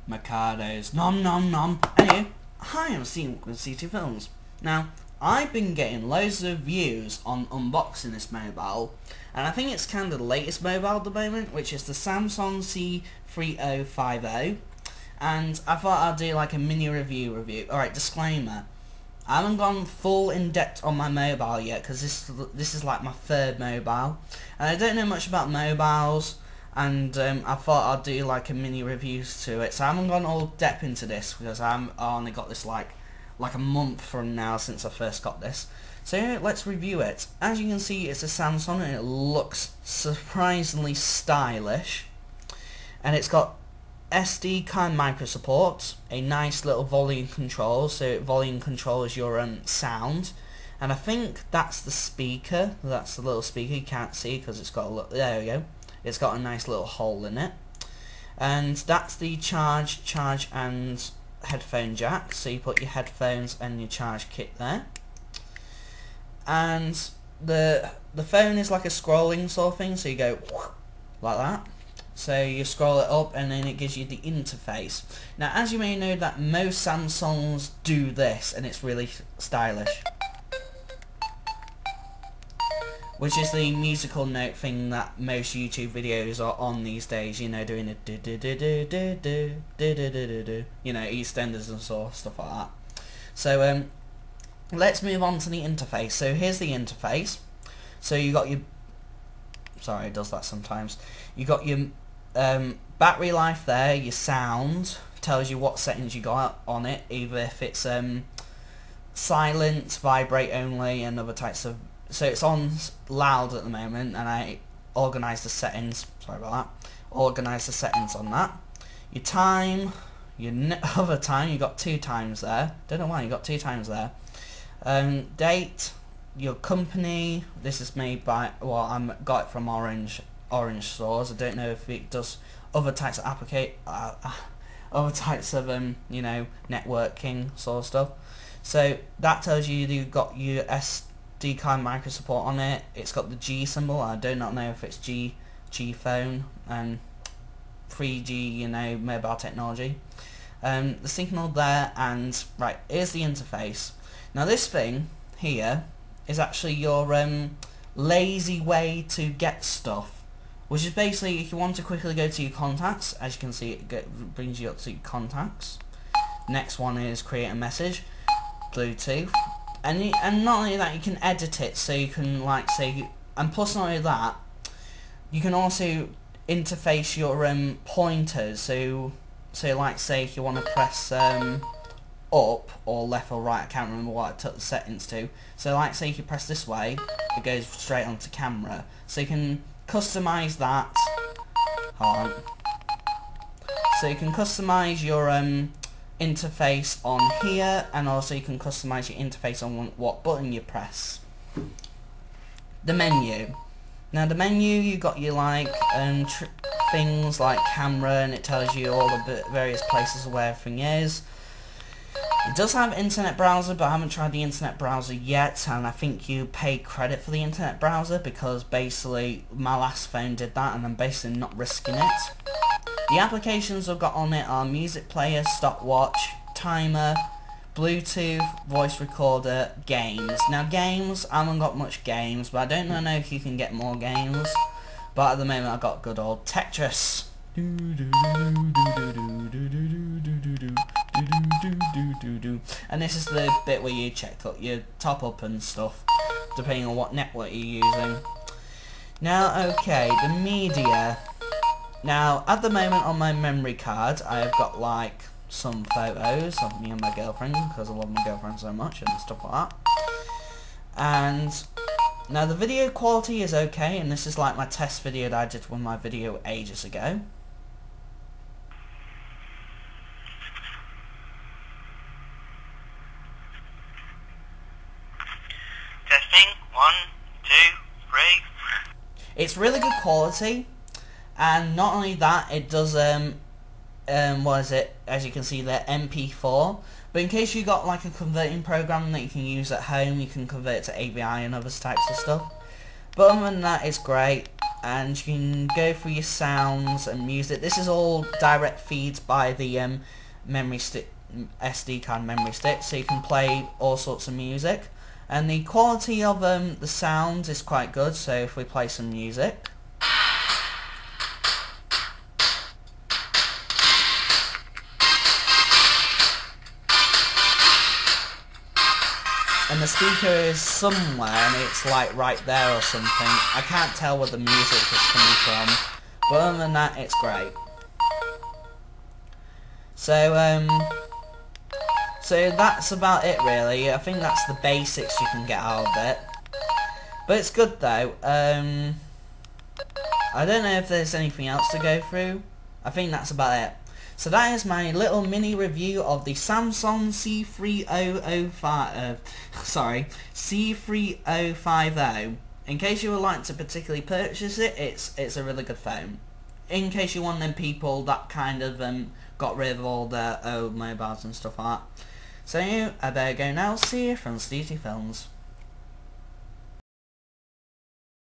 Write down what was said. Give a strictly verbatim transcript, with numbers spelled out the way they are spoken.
Mikado's nom nom nom. Anyway, hi, I'm Steve with C two Films. Now, I've been getting loads of views on unboxing this mobile, and I think it's kind of the latest mobile at the moment, which is the Samsung C three oh five oh, and I thought I'd do like a mini review review. Alright, disclaimer, I haven't gone full in depth on my mobile yet, because this, this is like my third mobile, and I don't know much about mobiles, and um, I thought I'd do like a mini reviews to it, so I haven't gone all depth into this, because I'm, I only got this like like a month from now since I first got this. So yeah, let's review it. As you can see, it's a Samsung and it looks surprisingly stylish, and it's got S D card micro support, a nice little volume control, so it volume controls your um, sound, and I think that's the speaker. That's the little speaker. You can't see because it's got a little, there we go, it's got a nice little hole in it, and that's the charge charge and headphone jack, so you put your headphones and your charge kit there. And the the phone is like a scrolling sort of thing, so you go like that, so you scroll it up and then it gives you the interface. Now, as you may know, that most Samsungs do this and it's really stylish, which is the musical note thing that most YouTube videos are on these days, you know, doing a do do do do do do do do do do do, you know, EastEnders and sort of stuff like that. So um, let's move on to the interface. So here's the interface. So you got your, sorry, it does that sometimes. You got your um, battery life there, your sound, tells you what settings you got on it, either if it's um, silent, vibrate only, and other types of. So it's on loud at the moment, and I organised the settings, sorry about that, organised the settings on that. Your time, your other time, you got two times there, don't know why you got two times there. Um, date, your company, this is made by, well, I got it from Orange, Orange Stores, I don't know if it does other types of applicate, uh, uh, other types of, um, you know, networking sort of stuff. So that tells you you've got your S D card micro support on it. It's got the G symbol. I do not know if it's G G phone and three G, you know, mobile technology. Um, the signal there, and right, here's the interface. Now this thing here is actually your um, lazy way to get stuff, which is basically if you want to quickly go to your contacts, as you can see, it get, brings you up to your contacts. Next one is create a message, Bluetooth. And, you, and not only that, you can edit it, so you can like say, and plus not only that, you can also interface your um, pointers, so so like say if you want to press um, up or left or right, I can't remember what I took the settings to, so like say if you press this way, it goes straight onto camera, so you can customize that. Hold on. So you can customize your um, interface on here, and also you can customize your interface on what button you press. The menu. Now the menu, you got your like um, tr things like camera, and it tells you all the various places where everything is. It does have internet browser, but I haven't tried the internet browser yet, and I think you pay credit for the internet browser because basically my last phone did that and I'm basically not risking it. The applications I've got on it are music player, stopwatch, timer, Bluetooth, voice recorder, games. Now games, I haven't got much games, but I don't know if you can get more games. But at the moment I've got good old Tetris. And this is the bit where you check up your top up and stuff, depending on what network you're using. Now okay, the media. Now, at the moment on my memory card, I've got like some photos of me and my girlfriend, because I love my girlfriend so much and stuff like that. And now the video quality is okay, and this is like my test video that I did with my video ages ago. Testing, one, two, three. It's really good quality. And not only that, it does, um, um, what is it, as you can see there, M P four. But in case you got like a converting program that you can use at home, you can convert it to A V I and other types of stuff. But other than that, it's great. and you can go through your sounds and music. This is all direct feeds by the um, memory stick, S D card memory stick, so you can play all sorts of music. And the quality of um, the sound is quite good, so if we play some music. And the speaker is somewhere, and it's like right there or something. I can't tell where the music is coming from, but other than that, it's great. So, um, so that's about it really. I think that's the basics you can get out of it. But it's good though. Um, I don't know if there's anything else to go through. I think that's about it. So that is my little mini review of the Samsung C three thousand five, uh, sorry, C three thousand fifty. In case you would like to particularly purchase it, it's it's a really good phone. In case you're one of them people that kind of um, got rid of all their old mobiles and stuff like that. So I better go now. See you from Steezy Films.